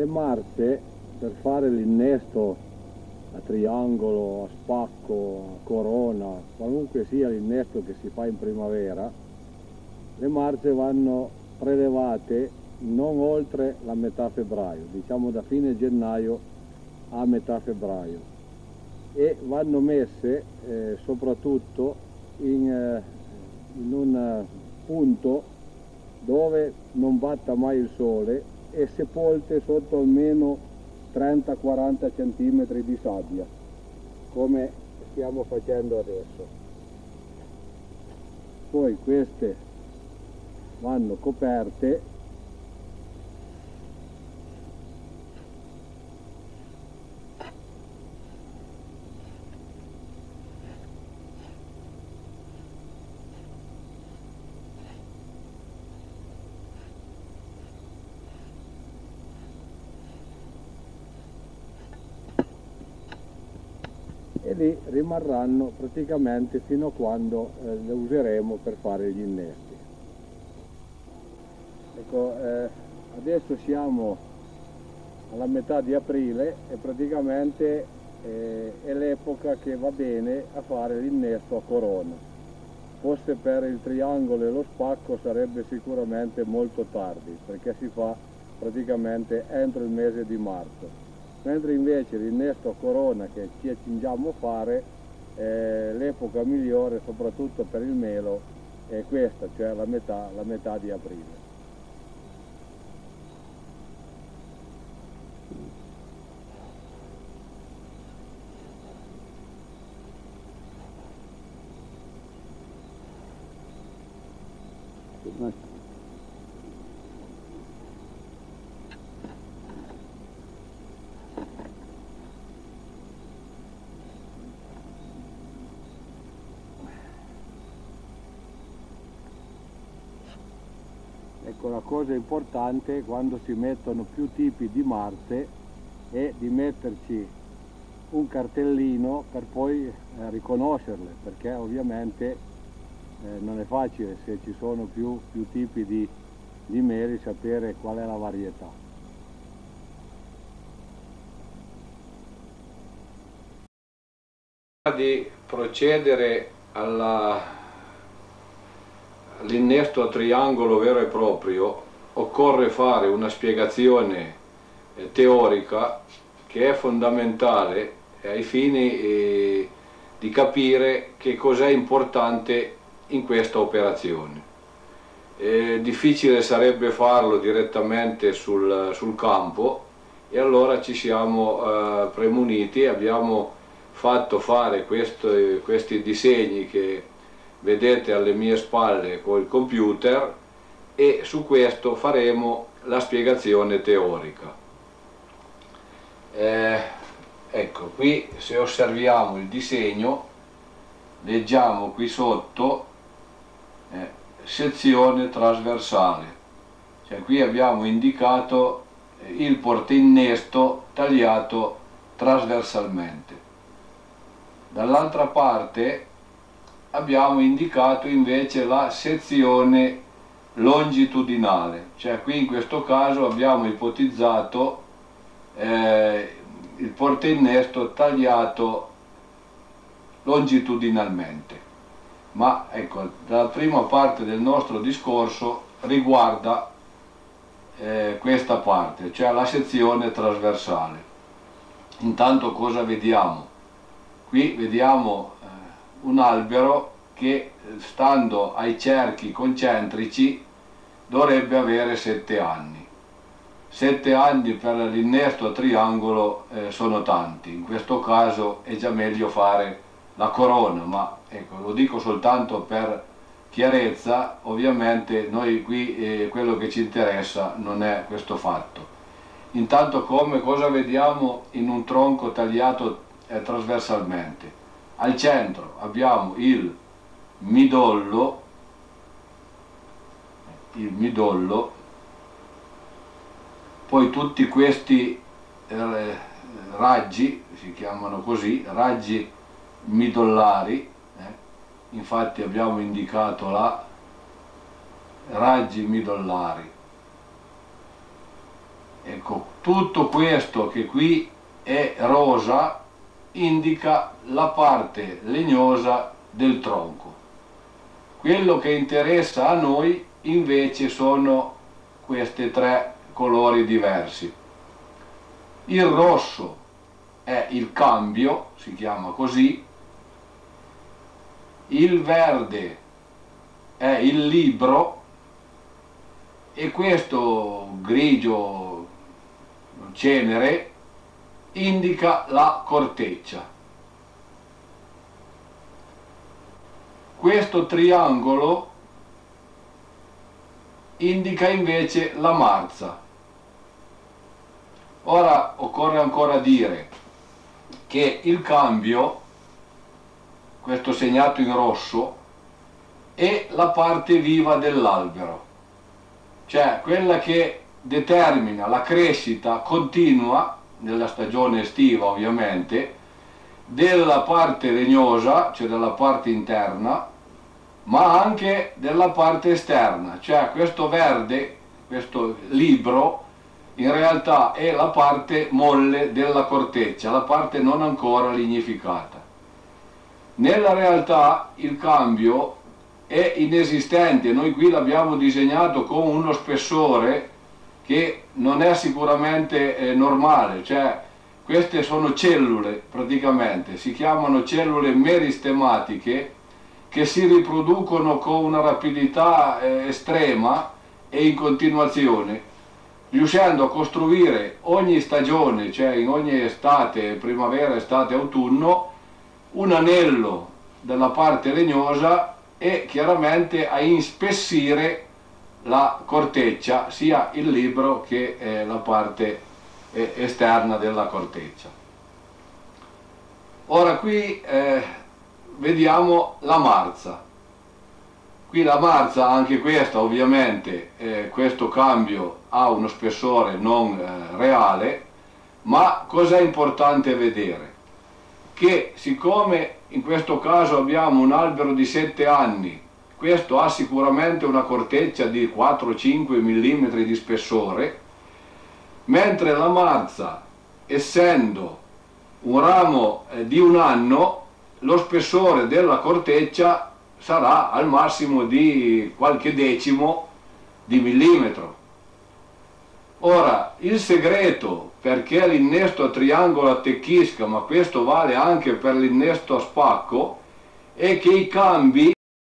le marce per fare l'innesto a triangolo, a spacco, a corona, qualunque sia l'innesto che si fa in primavera, le marce vanno prelevate non oltre la metà febbraio, diciamo da fine gennaio a metà febbraio, e vanno messe soprattutto in un punto dove non batta mai il sole e sepolte sotto almeno 30-40 cm di sabbia, come stiamo facendo adesso. Poi queste vanno coperte e lì rimarranno praticamente fino a quando le useremo per fare gli innesti. Ecco, adesso siamo alla metà di aprile e praticamente è l'epoca che va bene a fare l'innesto a corona. Fosse per il triangolo e lo spacco sarebbe sicuramente molto tardi, perché si fa praticamente entro il mese di marzo. Mentre invece l'innesto a corona che ci accingiamo a fare, l'epoca migliore soprattutto per il melo è questa, cioè la metà di aprile. Ecco, la cosa importante quando si mettono più tipi di marce è di metterci un cartellino per poi riconoscerle, perché ovviamente non è facile, se ci sono più tipi di meli, sapere qual è la varietà. Di procedere all'innesto a triangolo vero e proprio occorre fare una spiegazione teorica che è fondamentale ai fini di capire che cos'è importante in questa operazione. Difficile sarebbe farlo direttamente sul campo, e allora ci siamo premuniti, abbiamo fatto fare questi disegni che vedete alle mie spalle col computer, e su questo faremo la spiegazione teorica. Ecco, qui se osserviamo il disegno, leggiamo qui sotto sezione trasversale, cioè qui abbiamo indicato il portainnesto tagliato trasversalmente. Dall'altra parte abbiamo indicato invece la sezione longitudinale, cioè qui in questo caso abbiamo ipotizzato il portainnesto tagliato longitudinalmente. Ma ecco, la prima parte del nostro discorso riguarda questa parte, cioè la sezione trasversale. Intanto cosa vediamo? Qui vediamo un albero che, stando ai cerchi concentrici, dovrebbe avere 7 anni. 7 anni per l'innesto a triangolo sono tanti, in questo caso è già meglio fare la corona, ma ecco, lo dico soltanto per chiarezza. Ovviamente noi qui quello che ci interessa non è questo fatto. Intanto cosa vediamo in un tronco tagliato trasversalmente? Al centro abbiamo il midollo, poi tutti questi raggi, si chiamano così, raggi midollari, infatti abbiamo indicato là, raggi midollari. Ecco, tutto questo che qui è rosa indica la parte legnosa del tronco. Quello che interessa a noi invece sono questi tre colori diversi. Il rosso è il cambio, si chiama così, il verde è il libro e questo grigio cenere indica la corteccia. Questo triangolo indica invece la marza. Ora occorre ancora dire che il cambio, questo segnato in rosso, è la parte viva dell'albero, cioè quella che determina la crescita continua, nella stagione estiva ovviamente, della parte legnosa, cioè della parte interna, ma anche della parte esterna, cioè questo verde, questo libro, in realtà è la parte molle della corteccia, la parte non ancora lignificata. Nella realtà il cambio è inesistente, noi qui l'abbiamo disegnato con uno spessore che non è sicuramente normale, cioè queste sono cellule praticamente, si chiamano cellule meristematiche che si riproducono con una rapidità estrema e in continuazione, riuscendo a costruire ogni stagione, cioè in ogni estate, primavera, estate, autunno, un anello della parte legnosa e chiaramente a inspessire la corteccia, sia il libro che la parte esterna della corteccia. Ora qui vediamo la marza. Qui la marza, anche questa ovviamente, questo cambio ha uno spessore non reale, ma cosa è importante vedere? Che siccome in questo caso abbiamo un albero di 7 anni, questo ha sicuramente una corteccia di 4-5 mm di spessore, mentre la marza, essendo un ramo di un anno, lo spessore della corteccia sarà al massimo di qualche decimo di millimetro. Ora, il segreto perché l'innesto a triangolo attecchisca, ma questo vale anche per l'innesto a spacco, è che i cambi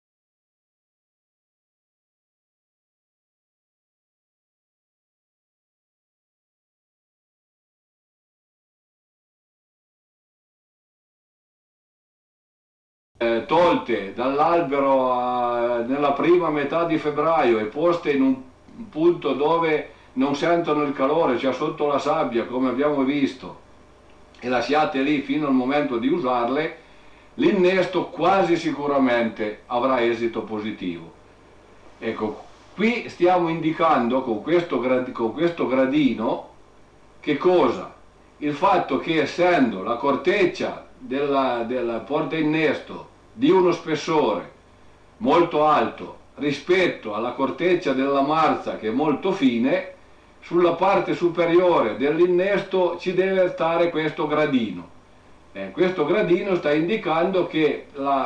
tolte dall'albero nella prima metà di febbraio e poste in un punto dove non sentono il calore, cioè sotto la sabbia come abbiamo visto, e lasciate lì fino al momento di usarle, l'innesto quasi sicuramente avrà esito positivo. Ecco, qui stiamo indicando con questo gradino che cosa? Il fatto che essendo la corteccia della porta innesto di uno spessore molto alto rispetto alla corteccia della marza che è molto fine, sulla parte superiore dell'innesto ci deve stare questo gradino. Questo gradino sta indicando che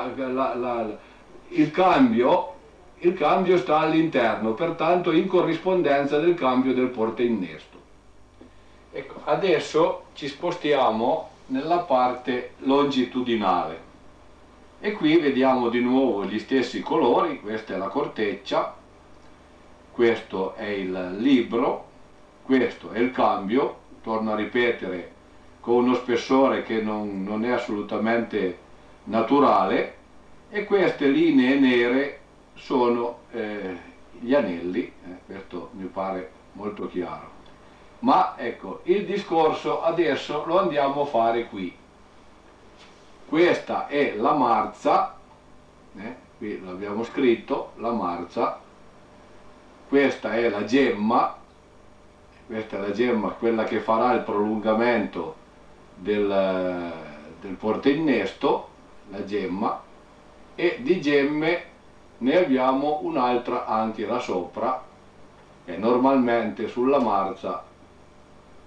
il cambio sta all'interno, pertanto in corrispondenza del cambio del porta innesto. Ecco, adesso ci spostiamo nella parte longitudinale e qui vediamo di nuovo gli stessi colori. Questa è la corteccia, questo è il libro, questo è il cambio, torno a ripetere, con uno spessore che non è assolutamente naturale, e queste linee nere sono gli anelli, questo mi pare molto chiaro. Ma ecco, il discorso adesso lo andiamo a fare qui. Questa è la marza, qui l'abbiamo scritto, la marza, questa è la gemma, questa è la gemma, quella che farà il prolungamento del portainnesto, la gemma, e di gemme ne abbiamo un'altra anche là sopra, e normalmente sulla marza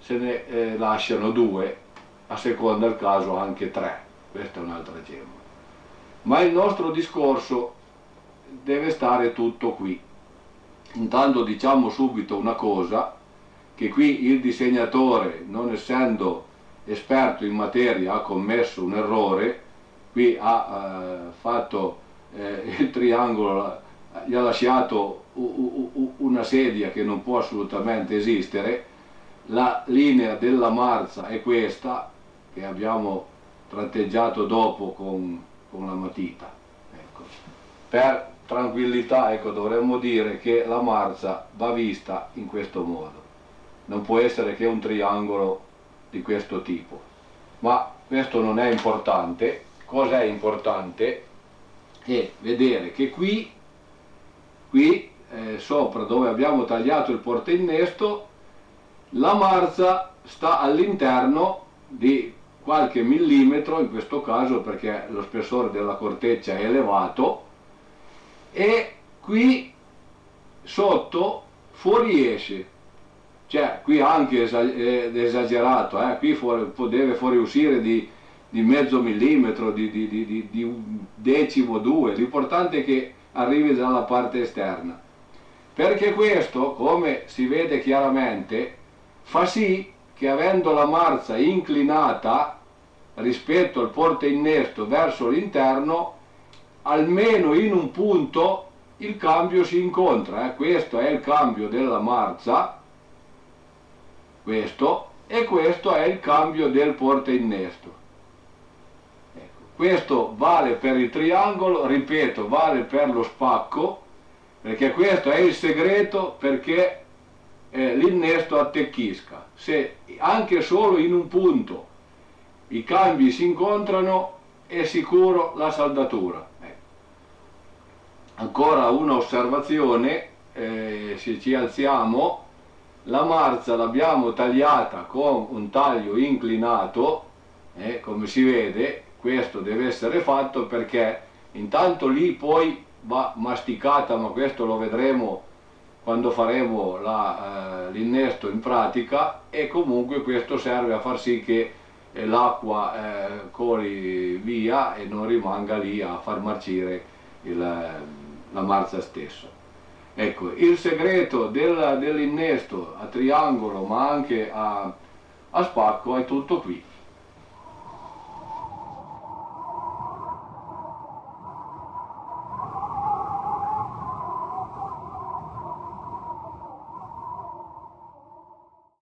se ne lasciano 2, a seconda del caso anche 3, questa è un'altra gemma. Ma il nostro discorso deve stare tutto qui. Intanto diciamo subito una cosa, che qui il disegnatore, non essendo esperto in materia, ha commesso un errore. Qui ha fatto il triangolo, gli ha lasciato una sedia che non può assolutamente esistere. La linea della marza è questa, che abbiamo tratteggiato dopo con la matita. Ecco. Per tranquillità, ecco, dovremmo dire che la marza va vista in questo modo. Non può essere che un triangolo di questo tipo. Ma questo non è importante. Cosa è importante? È vedere che qui sopra, dove abbiamo tagliato il portainnesto, la marza sta all'interno di qualche millimetro, in questo caso perché lo spessore della corteccia è elevato, e qui sotto fuoriesce, cioè qui anche esagerato, qui deve fuoriuscire di mezzo millimetro, di un decimo, 2, l'importante è che arrivi dalla parte esterna, perché questo, come si vede chiaramente, fa sì che avendo la marza inclinata rispetto al portainnesto verso l'interno, almeno in un punto il cambio si incontra. Questo è il cambio della marza, questo, e questo è il cambio del portainnesto. Ecco. Questo vale per il triangolo, ripeto, vale per lo spacco, perché questo è il segreto perché l'innesto attecchisca. Se anche solo in un punto i cambi si incontrano, è sicuro la saldatura. Ancora una osservazione, se ci alziamo, la marza l'abbiamo tagliata con un taglio inclinato, come si vede. Questo deve essere fatto perché intanto lì poi va masticata, ma questo lo vedremo quando faremo l'innesto in pratica, e comunque questo serve a far sì che l'acqua coli via e non rimanga lì a far marcire la marza stessa. Ecco, il segreto dell'innesto a triangolo ma anche a spacco è tutto qui.